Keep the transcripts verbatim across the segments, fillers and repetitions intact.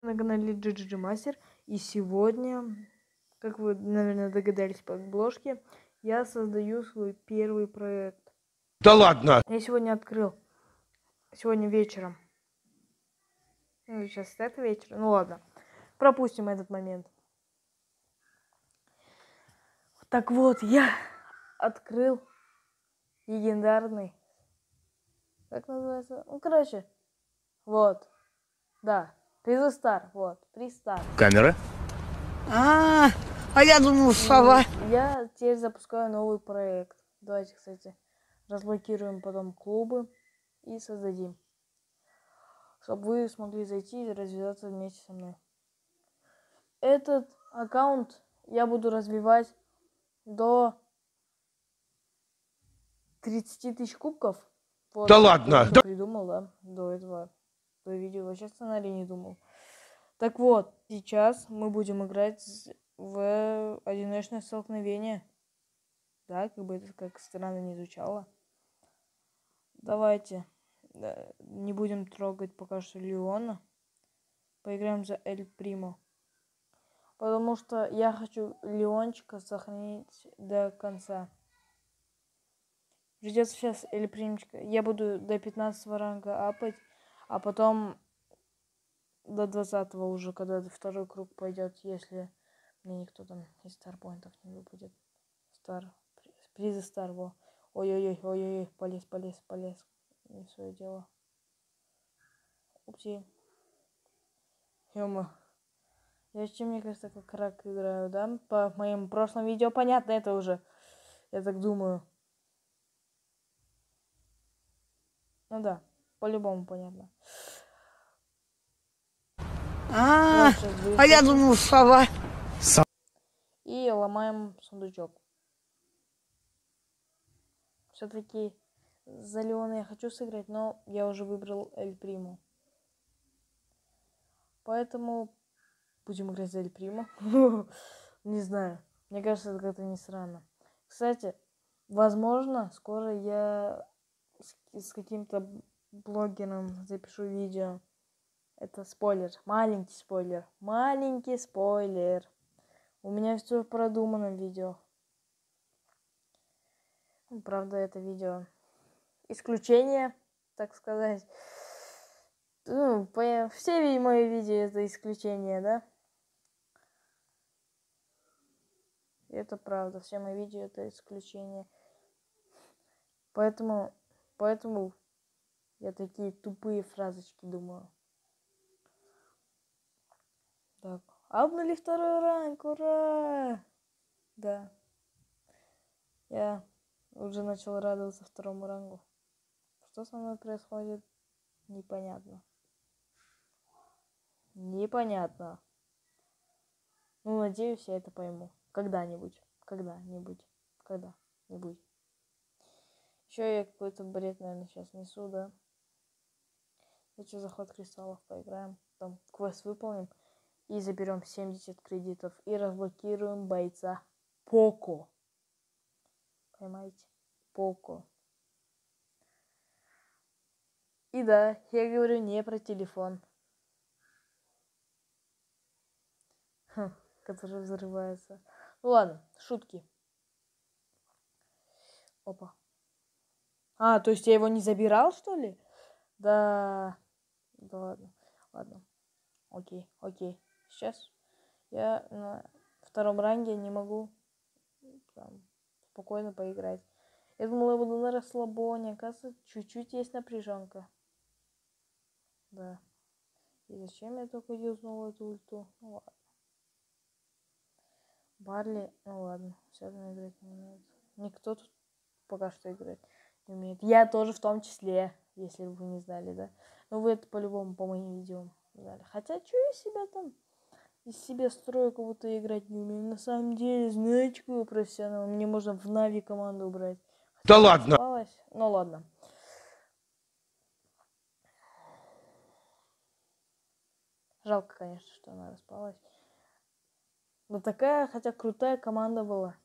На канале джи джи джи Master, и сегодня, как вы, наверное, догадались по обложке, я создаю свой первый проект. Да ладно! Я сегодня открыл, сегодня вечером. Ну, сейчас это вечер, ну ладно, пропустим этот момент. Так вот, я открыл легендарный, как называется, ну, короче, вот, да, Призостар, вот, Пристар. Камера? А, а я думал, сова. Я теперь запускаю новый проект. Давайте, кстати, разблокируем потом клубы и создадим, чтобы вы смогли зайти и развиваться вместе со мной. Этот аккаунт я буду развивать до тридцати тысяч кубков. Вот, Да ладно! да. Придумал, да, до этого, до видео. Вообще сценарий не думал. Так вот, сейчас мы будем играть в одиночное столкновение. Да, как бы это как странно не звучало. Давайте да, не будем трогать пока что Леона. Поиграем за Эль Примо. Потому что я хочу Леончика сохранить до конца. Придется сейчас Эль Примчика. Я буду до пятнадцатого ранга апать, а потом до двадцатого уже, когда второй круг пойдет, если мне никто там из старпоинтов не выпадет. Стар. Призы стар, во. Ой-ой-ой, ой-ой-ой, полез, полез, полез. Не свое дело. Упси. Ё-моё. Я вообще, мне кажется, как рак играю, да? По моим прошлым видео понятно это уже. Я так думаю. Ну да, по-любому понятно. А, а я думал, сова. И ломаем сундучок. Все-таки за Леона я хочу сыграть, но я уже выбрал Эль Приму. Поэтому будем играть за Эль Приму. Не знаю. Мне кажется, это как-то не странно. Кстати, возможно, скоро я с, с каким-то блогером запишу видео. Это спойлер. Маленький спойлер. Маленький спойлер. У меня все продумано в видео. Правда, это видео исключение, так сказать. Ну, по... все мои видео это исключение, да? Это правда. Все мои видео это исключение. Поэтому, поэтому я такие тупые фразочки думаю. Так, обнули второй ранг, ура! Да. Я уже начал радоваться второму рангу. Что со мной происходит? Непонятно. Непонятно. Ну, надеюсь, я это пойму. Когда-нибудь. Когда-нибудь. Когда-нибудь. Еще я какой-то бред, наверное, сейчас несу, да? Хочу заход кристаллов поиграем. Там квест выполним. И заберем семьдесят кредитов. И разблокируем бойца Поко. Понимаете? Поко. И да, я говорю не про телефон. Хм, который взрывается. Ну ладно, шутки. Опа. А, то есть я его не забирал, что ли? Да. Да ладно. Ладно. Окей, окей. Сейчас я на втором ранге не могу там, спокойно поиграть. Я думала, я буду на расслабоне. Оказывается, чуть-чуть есть напряженка. Да. И зачем я только юзнул эту ульту? Ну ладно. Барли, ну ладно, все равно играть не умеет. Никто тут пока что играть не умеет. Я тоже в том числе, если вы не знали, да. Но вы это по-любому по моим видео знали. Хотя, что я себя там из себя строю, как будто играть не умею. На самом деле, знаете, какой профессионал? Мне можно в Нави команду убрать. Да ладно! Распалась. Ну ладно. Жалко, конечно, что она распалась. Но такая, хотя крутая команда была.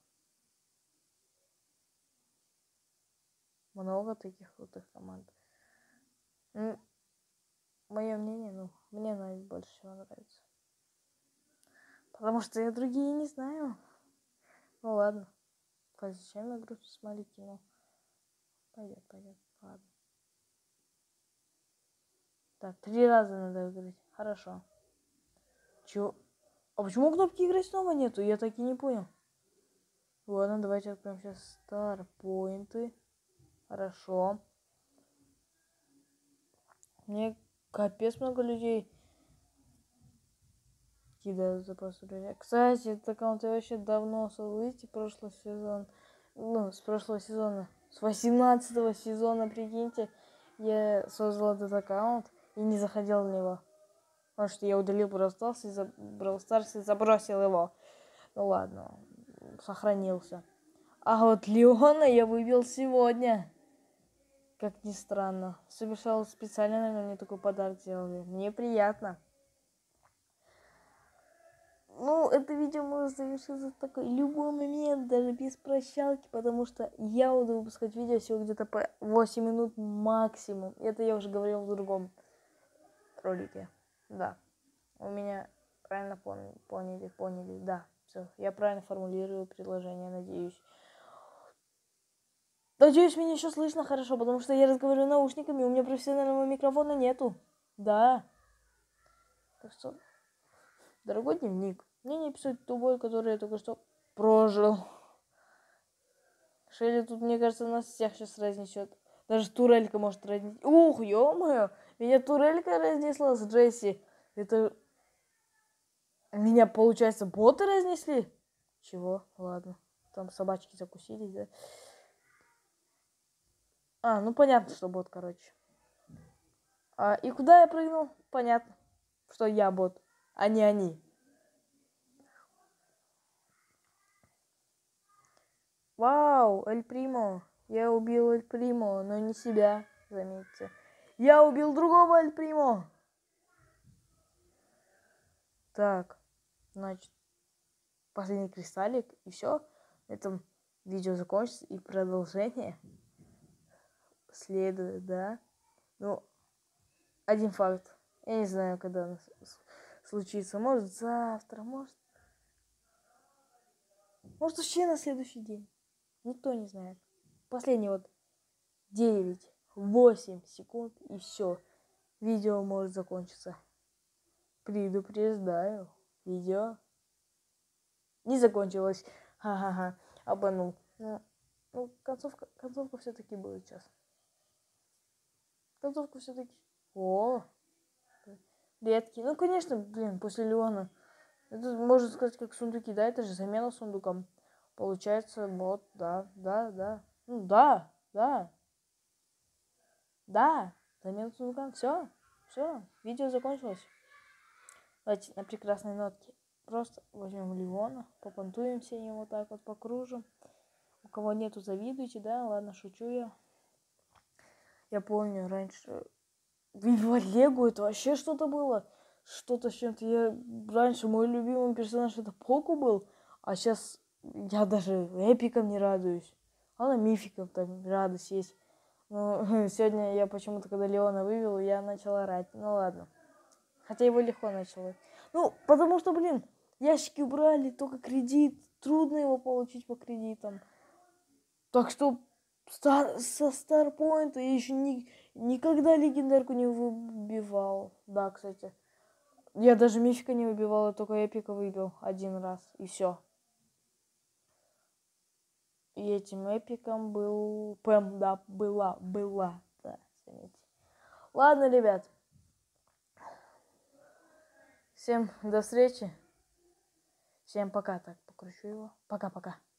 Много таких крутых команд. мое мнение, ну, мне Найт больше всего нравится. Потому что я другие не знаю. Ну ладно. Зачем игру смотреть кино? Пойдет, пойдет. Ладно. Так, три раза надо играть. Хорошо. Чё? А почему кнопки играть снова нету? Я так и не понял. Ладно, давайте откроем сейчас старпоинты. Хорошо. Мне капец много людей кидают за поступление. Кстати, этот аккаунт я вообще давно создал, прошлый сезон. Ну, с прошлого сезона. С восемнадцатого сезона, прикиньте, я создал этот аккаунт и не заходил в него. Потому что я удалил Brawl Stars и, за... Brawl Stars и забросил его. Ну ладно, сохранился. А вот Леона я выбил сегодня. Как ни странно. Совершал специально, наверное, мне такой подарок сделали. Мне приятно. Ну, это видео может завершиться в такой любой момент, даже без прощалки, потому что я буду выпускать видео всего где-то по восемь минут максимум. Это я уже говорил в другом ролике. Да. У меня правильно поняли, поняли, поняли. Да, все. Я правильно формулирую предложение, надеюсь. Надеюсь, меня еще слышно хорошо, потому что я разговариваю наушниками, у меня профессионального микрофона нету. Да. Так что, дорогой дневник, мне не писать ту боль, которую я только что прожил. Шелли тут, мне кажется, нас всех сейчас разнесет. Даже турелька может разнести. Ух, ё-моё, меня турелька разнесла с Джесси. Это... Меня, получается, боты разнесли? Чего? Ладно. Там собачки закусились, да? А, ну понятно, что бот, короче. А, и куда я прыгнул? Понятно, что я бот, а не они. Вау, Эль Примо. Я убил Эль Примо, но не себя, заметьте. Я убил другого Эль Примо. Так, значит, последний кристаллик, и все. На этом видео закончится, и продолжение следует, да. Ну, один факт. Я не знаю, когда оно случится. Может, завтра, может... Может, вообще на следующий день. Никто не знает. Последний вот девять, восемь секунд, и все. Видео может закончиться. Предупреждаю. Видео не закончилось. Ха-ха-ха. Обманул. Ну, ну концовка, концовка все-таки будет сейчас. Концовка все-таки... О, редкий. Ну, конечно, блин, после Леона. Это можно сказать как сундуки, да? Это же замена сундукам. Получается, вот, да, да, да. Ну, да, да. Да, замена сундукам. Все, все, видео закончилось. Давайте на прекрасной нотке просто возьмем Леона, попонтуемся им вот так вот, покружим. У кого нету, завидуйте, да? Ладно, шучу я. Я помню, раньше в Лего это вообще что-то было. Что-то с чем-то. Я... Раньше мой любимый персонаж это Поку был, а сейчас я даже эпиком не радуюсь. А на мификом там радость есть. Но сегодня я почему-то, когда Леона вывел, я начала орать. Ну ладно. Хотя его легко начало. Ну, потому что, блин, ящики убрали, только кредит. Трудно его получить по кредитам. Так что стар, со старпоинта я еще ни, никогда легендарку не выбивал. Да, кстати. Я даже мифика не выбивал, я только эпика выбил один раз. И все. И этим эпиком был Пэм, да, была, была. Да, заметьте. Ладно, ребят. Всем до встречи. Всем пока. Так, покручу его. Пока-пока.